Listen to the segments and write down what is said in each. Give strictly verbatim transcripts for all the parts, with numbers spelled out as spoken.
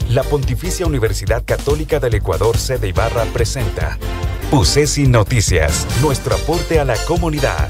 La Pontificia Universidad Católica del Ecuador, sede Ibarra, presenta PUCESI Noticias, nuestro aporte a la comunidad.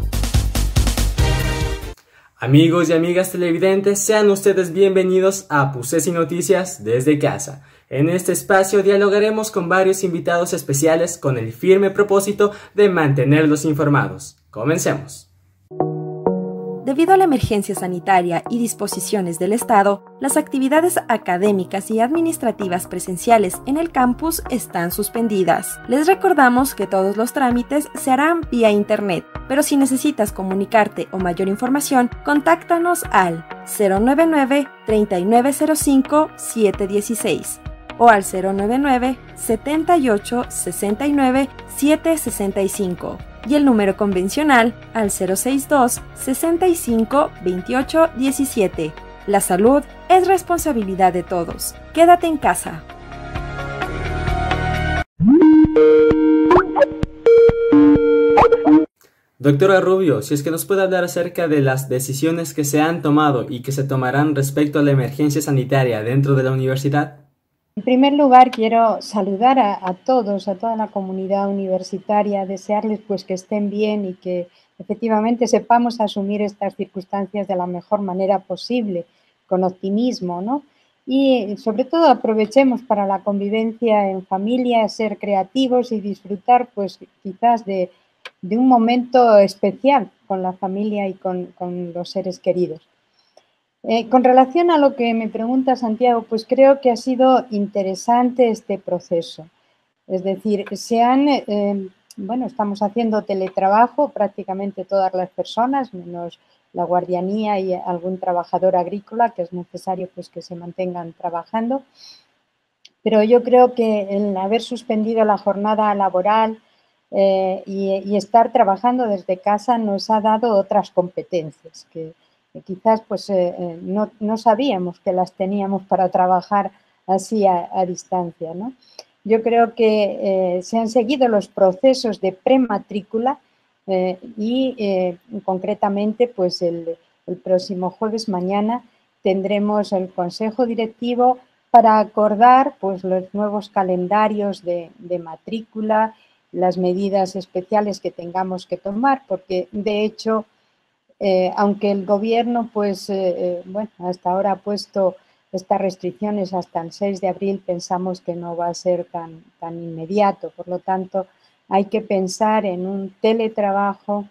Amigos y amigas televidentes, sean ustedes bienvenidos a PUCESI Noticias desde casa. En este espacio dialogaremos con varios invitados especiales con el firme propósito de mantenerlos informados. Comencemos. Debido a la emergencia sanitaria y disposiciones del Estado, las actividades académicas y administrativas presenciales en el campus están suspendidas. Les recordamos que todos los trámites se harán vía internet, pero si necesitas comunicarte o mayor información, contáctanos al cero nueve nueve, treinta y nueve cero cinco, siete dieciséis o al cero nueve nueve, setenta y ocho, sesenta y nueve, siete sesenta y cinco. Y el número convencional al cero seis dos, sesenta y cinco, veintiocho, diecisiete. La salud es responsabilidad de todos. Quédate en casa. Doctora Rubio, si es que nos puede hablar acerca de las decisiones que se han tomado y que se tomarán respecto a la emergencia sanitaria dentro de la universidad. En primer lugar, quiero saludar a, a todos, a toda la comunidad universitaria, desearles pues que estén bien y que efectivamente sepamos asumir estas circunstancias de la mejor manera posible, con optimismo, ¿no? Y sobre todo aprovechemos para la convivencia en familia, ser creativos y disfrutar pues quizás de, de un momento especial con la familia y con, con los seres queridos. Eh, con relación a lo que me pregunta Santiago, pues creo que ha sido interesante este proceso. Es decir, se han, eh, bueno, estamos haciendo teletrabajo prácticamente todas las personas, menos la guardianía y algún trabajador agrícola, que es necesario pues que se mantengan trabajando. Pero yo creo que el haber suspendido la jornada laboral eh, y, y estar trabajando desde casa nos ha dado otras competencias que quizás pues eh, no, no sabíamos que las teníamos para trabajar así a, a distancia, ¿no? Yo creo que eh, se han seguido los procesos de prematrícula eh, y eh, concretamente pues el, el próximo jueves, mañana, tendremos el consejo directivo para acordar pues los nuevos calendarios de, de matrícula, las medidas especiales que tengamos que tomar, porque de hecho Eh, aunque el gobierno, pues, eh, eh, bueno, hasta ahora ha puesto estas restricciones hasta el seis de abril, pensamos que no va a ser tan, tan inmediato. Por lo tanto, hay que pensar en un teletrabajo,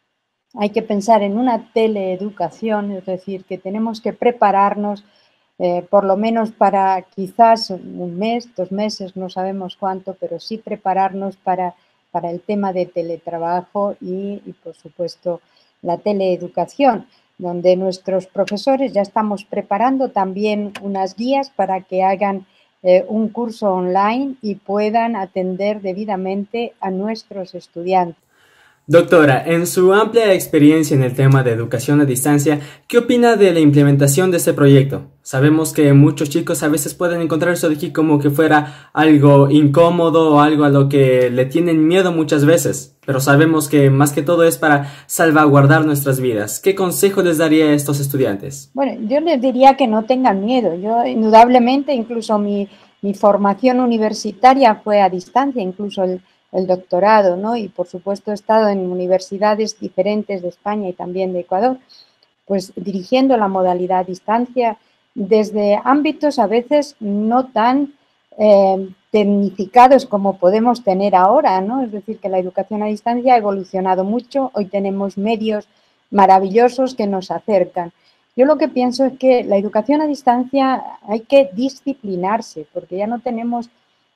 hay que pensar en una teleeducación, es decir, que tenemos que prepararnos eh, por lo menos para quizás un mes, dos meses, no sabemos cuánto, pero sí prepararnos para, para el tema de teletrabajo y, y por supuesto, la teleeducación, donde nuestros profesores ya estamos preparando también unas guías para que hagan eh, un curso online y puedan atender debidamente a nuestros estudiantes. Doctora, en su amplia experiencia en el tema de educación a distancia, ¿qué opina de la implementación de este proyecto? Sabemos que muchos chicos a veces pueden encontrar eso de aquí como que fuera algo incómodo o algo a lo que le tienen miedo muchas veces, pero sabemos que más que todo es para salvaguardar nuestras vidas. ¿Qué consejo les daría a estos estudiantes? Bueno, yo les diría que no tengan miedo. Yo, indudablemente, incluso mi, mi formación universitaria fue a distancia, incluso el el doctorado, ¿no? Y por supuesto he estado en universidades diferentes de España y también de Ecuador, pues dirigiendo la modalidad a distancia desde ámbitos a veces no tan eh, tecnificados como podemos tener ahora, ¿no? Es decir, que la educación a distancia ha evolucionado mucho, hoy tenemos medios maravillosos que nos acercan. Yo lo que pienso es que la educación a distancia hay que disciplinarse, porque ya no tenemos,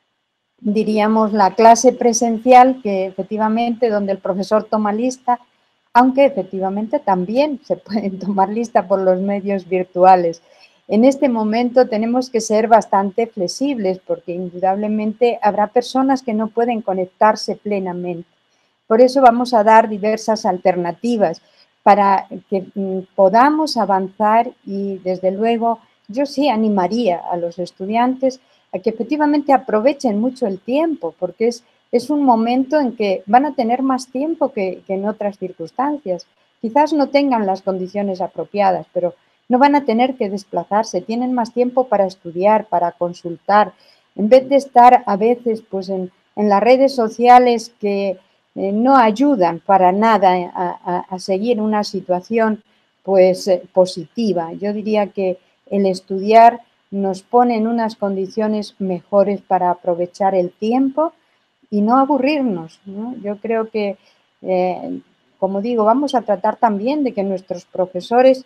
diríamos, la clase presencial, que efectivamente donde el profesor toma lista, aunque efectivamente también se pueden tomar lista por los medios virtuales. En este momento tenemos que ser bastante flexibles porque indudablemente habrá personas que no pueden conectarse plenamente. Por eso vamos a dar diversas alternativas para que podamos avanzar y desde luego yo sí animaría a los estudiantes a que efectivamente aprovechen mucho el tiempo, porque es, es un momento en que van a tener más tiempo que, que en otras circunstancias. Quizás no tengan las condiciones apropiadas, pero no van a tener que desplazarse, tienen más tiempo para estudiar, para consultar, en vez de estar a veces pues en, en las redes sociales que eh, no ayudan para nada a, a, a seguir una situación pues eh, positiva. Yo diría que el estudiar nos pone en unas condiciones mejores para aprovechar el tiempo y no aburrirnos, ¿no? Yo creo que, eh, como digo, vamos a tratar también de que nuestros profesores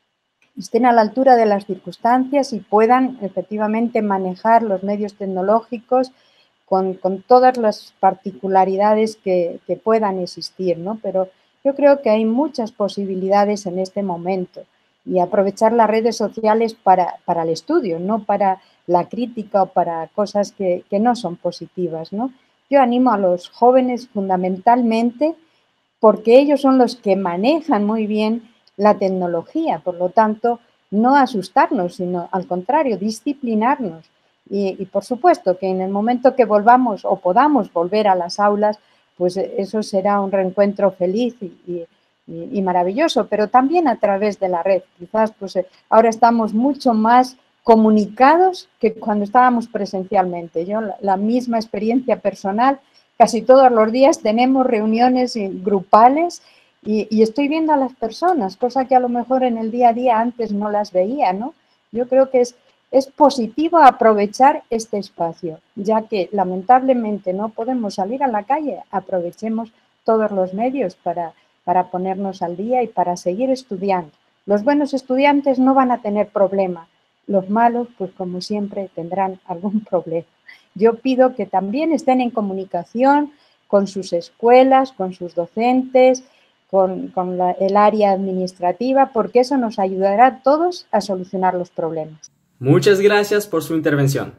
estén a la altura de las circunstancias y puedan efectivamente manejar los medios tecnológicos con, con todas las particularidades que, que puedan existir, ¿no? Pero yo creo que hay muchas posibilidades en este momento y aprovechar las redes sociales para, para el estudio, no para la crítica o para cosas que, que no son positivas, ¿no? Yo animo a los jóvenes fundamentalmente porque ellos son los que manejan muy bien la tecnología, por lo tanto, no asustarnos, sino al contrario, disciplinarnos. Y, y por supuesto que en el momento que volvamos o podamos volver a las aulas, pues eso será un reencuentro feliz y, y, y maravilloso, pero también a través de la red. Quizás pues ahora estamos mucho más comunicados que cuando estábamos presencialmente. Yo la, la misma experiencia personal, casi todos los días tenemos reuniones grupales y, y estoy viendo a las personas, cosa que a lo mejor en el día a día antes no las veía, ¿no? Yo creo que es, es positivo aprovechar este espacio, ya que lamentablemente no podemos salir a la calle, aprovechemos todos los medios para, para ponernos al día y para seguir estudiando. Los buenos estudiantes no van a tener problema. Los malos, pues como siempre, tendrán algún problema. Yo pido que también estén en comunicación con sus escuelas, con sus docentes, con, con la, el área administrativa, porque eso nos ayudará a todos a solucionar los problemas. Muchas gracias por su intervención.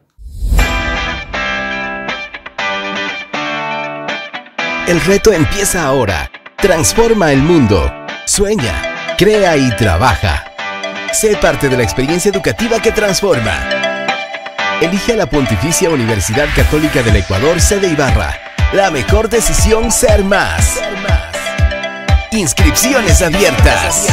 El reto empieza ahora. Transforma el mundo. Sueña, crea y trabaja. Sé parte de la experiencia educativa que transforma. Elige a la Pontificia Universidad Católica del Ecuador, sede Ibarra. La mejor decisión, ser más. Ser más. Inscripciones abiertas.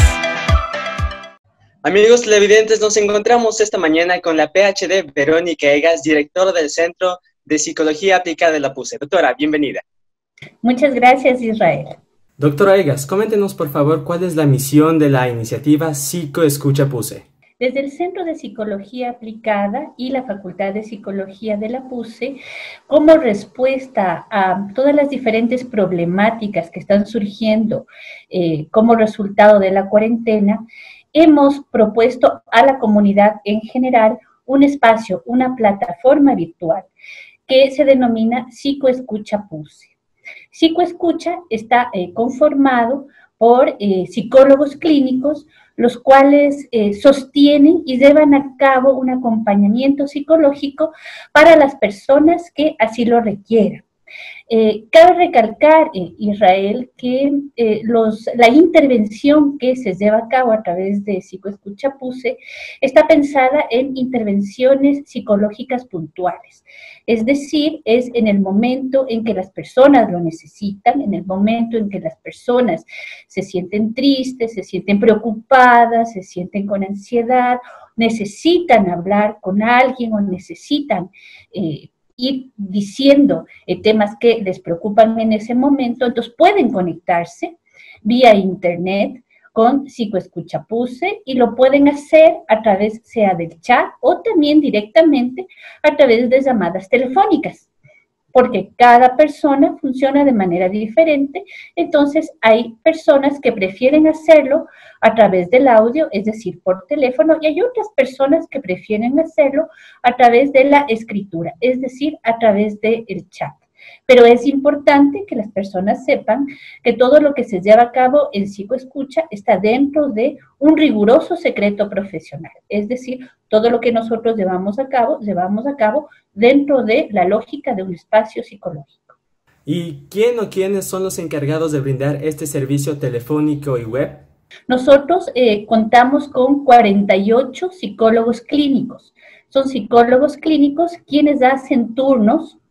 Amigos televidentes, nos encontramos esta mañana con la P H D Verónica Egas, directora del Centro de Psicología Aplicada de la P U C E. Doctora, bienvenida. Muchas gracias, Israel. Doctora Egas, coméntenos por favor cuál es la misión de la iniciativa Psicoescucha P U C E. Desde el Centro de Psicología Aplicada y la Facultad de Psicología de la P U C E, como respuesta a todas las diferentes problemáticas que están surgiendo eh, como resultado de la cuarentena, hemos propuesto a la comunidad en general un espacio, una plataforma virtual que se denomina Psicoescucha P U C E. Psicoescucha está eh, conformado por eh, psicólogos clínicos, los cuales eh, sostienen y llevan a cabo un acompañamiento psicológico para las personas que así lo requieran. Eh, cabe recalcar, eh, Israel, que eh, los, la intervención que se lleva a cabo a través de Psicoescucha P U C E está pensada en intervenciones psicológicas puntuales. Es decir, es en el momento en que las personas lo necesitan, en el momento en que las personas se sienten tristes, se sienten preocupadas, se sienten con ansiedad, necesitan hablar con alguien o necesitan eh, ir diciendo eh, temas que les preocupan en ese momento, entonces pueden conectarse vía internet con Psicoescucha P U C E y lo pueden hacer a través sea del chat o también directamente a través de llamadas telefónicas, porque cada persona funciona de manera diferente, entonces hay personas que prefieren hacerlo a través del audio, es decir, por teléfono, y hay otras personas que prefieren hacerlo a través de la escritura, es decir, a través del chat. Pero es importante que las personas sepan que todo lo que se lleva a cabo en Psicoescucha está dentro de un riguroso secreto profesional. Es decir, todo lo que nosotros llevamos a cabo, llevamos a cabo dentro de la lógica de un espacio psicológico. ¿Y quién o quiénes son los encargados de brindar este servicio telefónico y web? Nosotros eh, contamos con cuarenta y ocho psicólogos clínicos. Son psicólogos clínicos quienes hacen turnos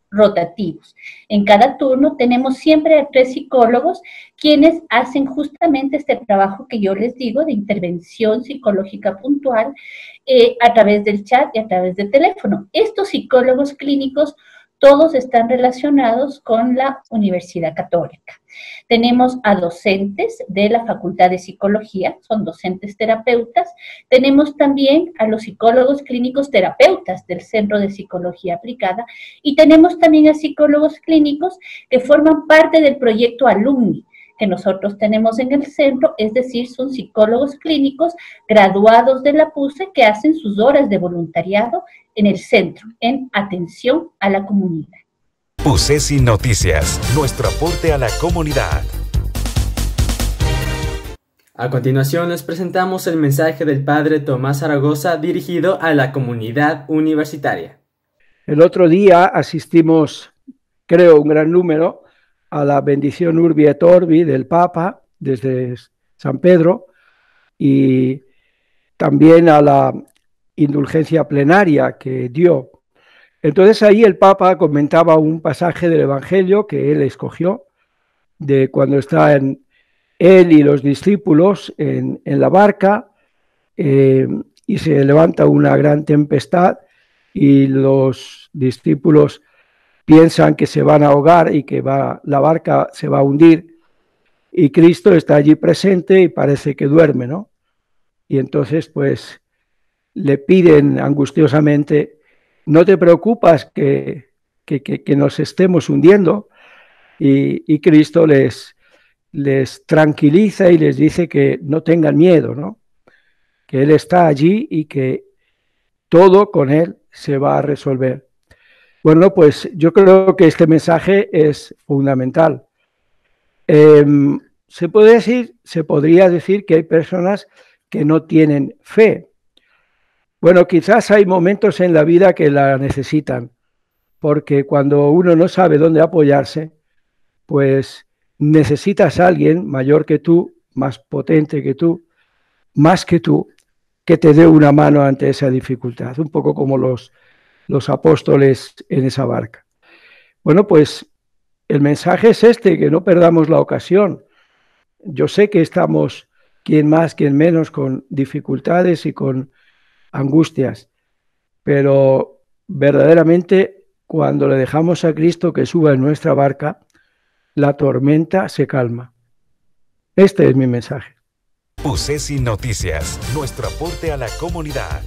rotativos. En cada turno tenemos siempre a tres psicólogos quienes hacen justamente este trabajo que yo les digo de intervención psicológica puntual eh, a través del chat y a través del teléfono. Estos psicólogos clínicos todos están relacionados con la Universidad Católica. Tenemos a docentes de la Facultad de Psicología, son docentes terapeutas. Tenemos también a los psicólogos clínicos terapeutas del Centro de Psicología Aplicada y tenemos también a psicólogos clínicos que forman parte del proyecto Alumni que nosotros tenemos en el centro, es decir, son psicólogos clínicos graduados de la PUCE que hacen sus horas de voluntariado en el centro, en atención a la comunidad. PUCESI Noticias, nuestro aporte a la comunidad. A continuación les presentamos el mensaje del padre Tomás Zaragoza dirigido a la comunidad universitaria. El otro día asistimos, creo, un gran número a la bendición Urbi et Orbi del Papa desde San Pedro y también a la indulgencia plenaria que dio. Entonces ahí el Papa comentaba un pasaje del Evangelio que él escogió, de cuando está en él y los discípulos en, en la barca eh, y se levanta una gran tempestad y los discípulos piensan que se van a ahogar y que va, la barca se va a hundir y Cristo está allí presente y parece que duerme, ¿no? Y entonces pues le piden angustiosamente: no te preocupas que, que, que, que nos estemos hundiendo, y, y Cristo les, les tranquiliza y les dice que no tengan miedo, ¿no? Que Él está allí y que todo con Él se va a resolver. Bueno, pues yo creo que este mensaje es fundamental. Eh, se puede decir, se podría decir que hay personas que no tienen fe. Bueno, quizás hay momentos en la vida que la necesitan, porque cuando uno no sabe dónde apoyarse, pues necesitas a alguien mayor que tú, más potente que tú, más que tú, que te dé una mano ante esa dificultad, un poco como los, los apóstoles en esa barca. Bueno, pues el mensaje es este, que no perdamos la ocasión. Yo sé que estamos, quien más, quien menos, con dificultades y con angustias, pero verdaderamente cuando le dejamos a Cristo que suba en nuestra barca, la tormenta se calma. Este es mi mensaje. PUCESI Noticias, nuestro aporte a la comunidad.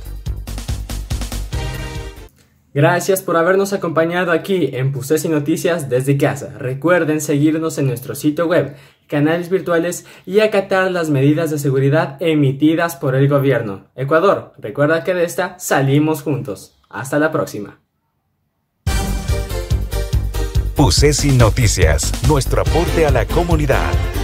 Gracias por habernos acompañado aquí en PUCESI Noticias desde casa. Recuerden seguirnos en nuestro sitio web, canales virtuales y acatar las medidas de seguridad emitidas por el gobierno. Ecuador, recuerda que de esta salimos juntos. Hasta la próxima. PUCESI Noticias, nuestro aporte a la comunidad.